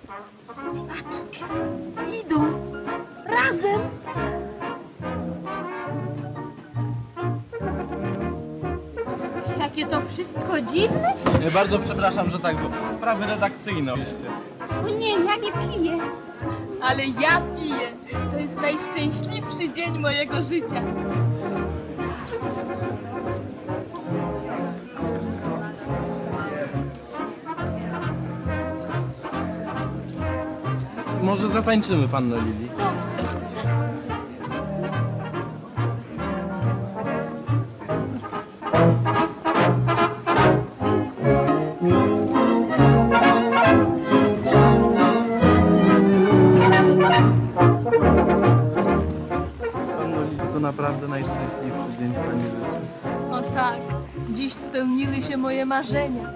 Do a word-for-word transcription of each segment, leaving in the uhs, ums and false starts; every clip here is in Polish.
Patrz, idą razem. Jakie to wszystko dziwne. Bardzo przepraszam, że tak, bo sprawy redakcyjne oczywiście. O nie, ja nie piję. Ale ja piję. To jest najszczęśliwszy dzień mojego życia. Może zatańczymy, panno Lili? Dobrze. Panno Lili, to naprawdę najszczęśliwszy dzień w pani życiu. O tak, dziś spełniły się moje marzenia.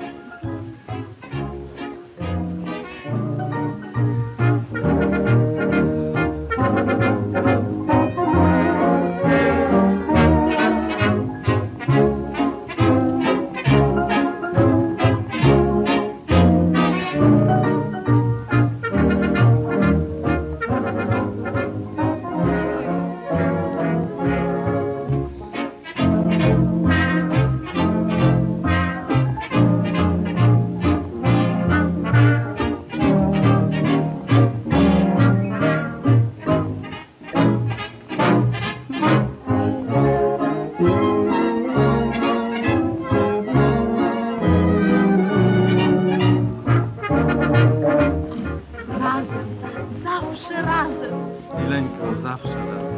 Zawsze razem. Mileńko, zawsze razem.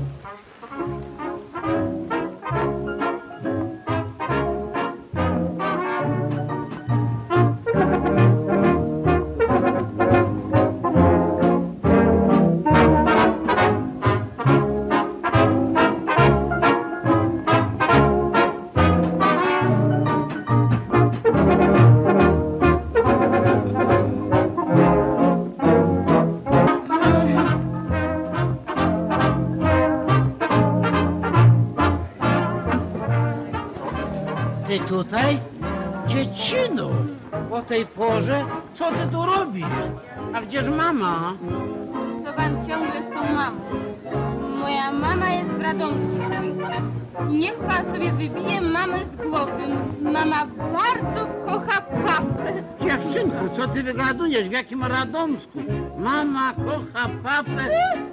Ty tutaj? Dziecino, o tej porze? Co ty tu robisz? A gdzież mama? Co pan ciągle z tą mamą? Moja mama jest w Radomsku. I niech pan sobie wybije mamę z głowy. Mama bardzo kocha papę. Dziewczynku, co ty wygadujesz? W jakim Radomsku? Mama kocha papę.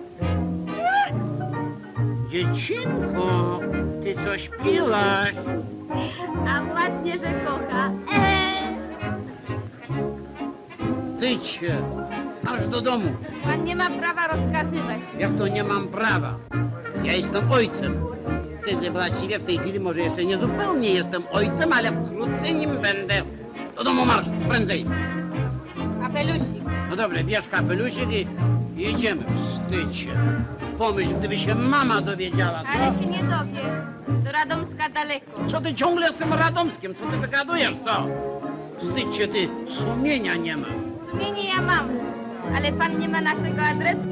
Dziecinko, ty coś piłaś? A właśnie, że kocha. Eee. Tycie, aż do domu. Pan nie ma prawa rozkazywać. Jak to nie mam prawa? Ja jestem ojcem. Ty właściwie w tej chwili może jeszcze nie zupełnie jestem ojcem, ale wkrótce nim będę. Do domu marsz, prędzej. Kapelusik. No dobrze, bierz kapelusik i jedziemy. Wstydźcie. Pomyśl, gdyby się mama dowiedziała. Ale się nie dowie. Do Radomska daleko. Co ty ciągle z tym Radomskiem? Co ty wygadujesz, co? Wstydźcie, ty sumienia nie ma. Sumienie ja mam. Ale pan nie ma naszego adresu.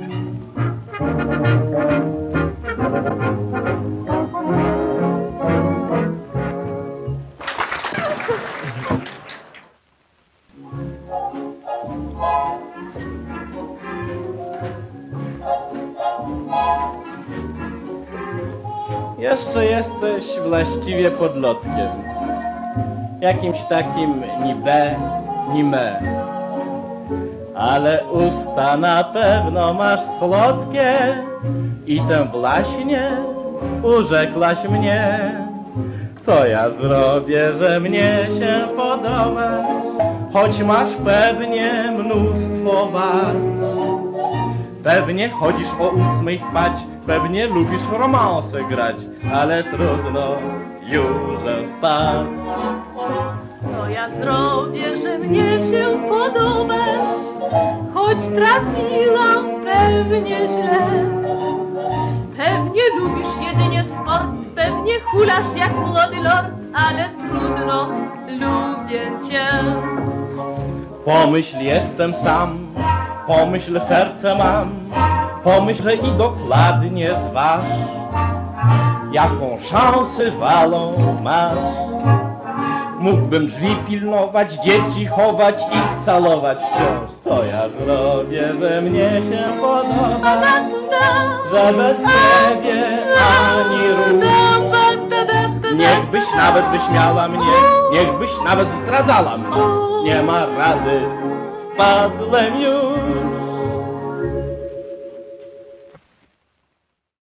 Jeszcze jesteś właściwie podlotkiem. Jakimś takim ni be, ni me. Ale usta na pewno masz słodkie i tę właśnie urzekłaś mnie. Co ja zrobię, że mnie się podobasz, choć masz pewnie mnóstwo wad. Pewnie chodzisz o ósmej spać, pewnie lubisz romanse grać, ale trudno, już wpadł. Co ja zrobię, że mnie się podobasz, choć trafiłam pewnie źle. Pewnie lubisz jedynie sport, pewnie hulasz jak młody lord, ale trudno, lubię cię. Pomyśl, jestem sam, pomyśl, serce mam, pomyśl i dokładnie zważ, jaką szansę walą masz. Mógłbym drzwi pilnować, dzieci chować i calować wciąż. Co ja zrobię, że mnie się podoba, że bez ciebie ani rusz. Niechbyś nawet wyśmiała mnie, niechbyś nawet zdradzała mnie. Nie ma rady, wpadłem już